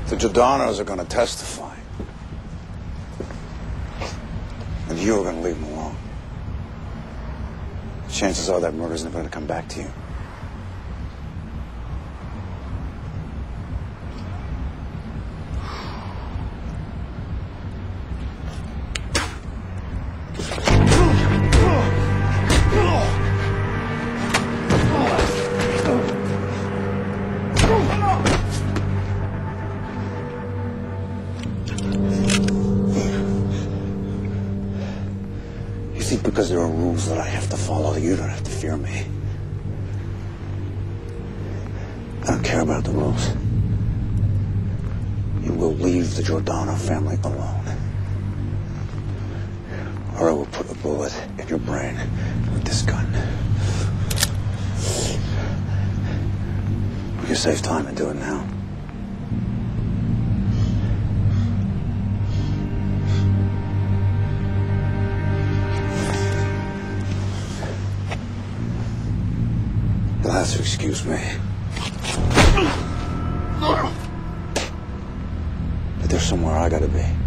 The Giordanos are going to testify. And you are going to leave them alone. Chances are that murder's never going to come back to you. Because there are rules that I have to follow, you don't have to fear me. I don't care about the rules. You will leave the Giordano family alone. Or I will put a bullet in your brain with this gun. We can save time and do it now. You'll have to excuse me. But there's somewhere I gotta be.